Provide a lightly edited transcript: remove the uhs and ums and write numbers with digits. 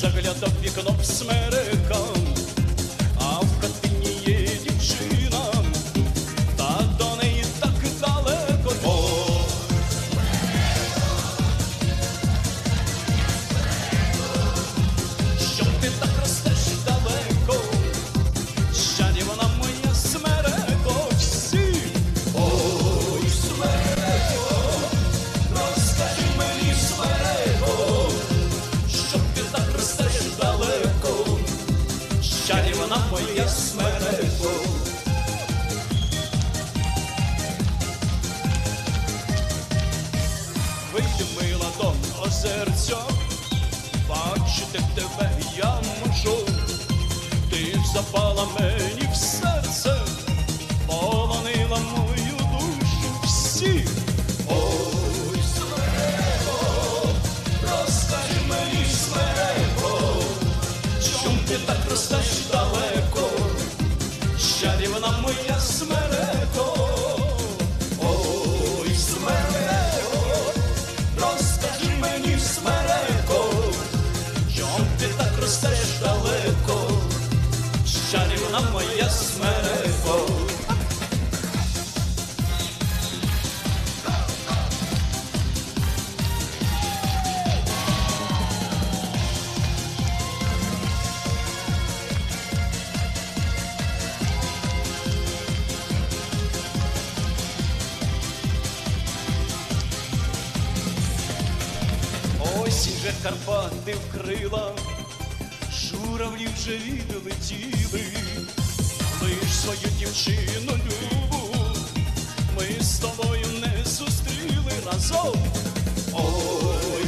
заглядав вікно в смерека, а в хатині є дівчина, та до неї так далеко. Що ти так ростеш далеко, чарівна моя смереко, всі. Ой, смереко, розкажи мені, смереко, що ти так ростеш далеко, чарівна моя смереко. Вийди, мила, до озерця, бачити тебе я можу. Ти запала мені в серце, полонила мою душу всі. Ой, смереко, розкажи мені, смереко, чом ти так ростеш далеко, чарівна моя смереко. Ой, смереко, розкажи мені, смереко, чом ти так ростеш далеко, чарівна моя смереко. Осінь же Карпати вкрила, журавлі вже відлетіли, лиш свою дівчину любу ми з тобою не зустріли разом. Ой,